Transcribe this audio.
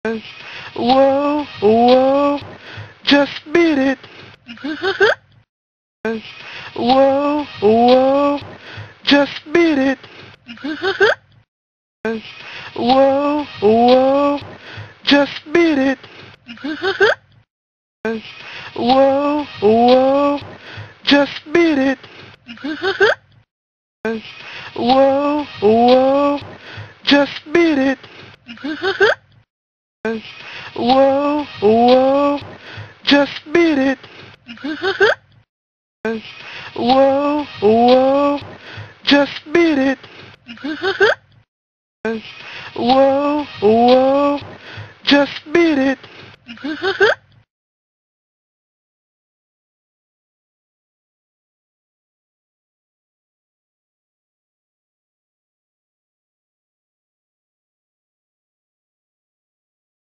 Whoa, whoa, just beat it. Whoa, whoa, just beat it. Whoa, whoa, just beat it. Whoa, whoa, just beat it. Whoa, whoa, just beat it. Whoa, whoa, just beat it. Whoa, whoa, just beat it. Whoa, whoa, just beat it.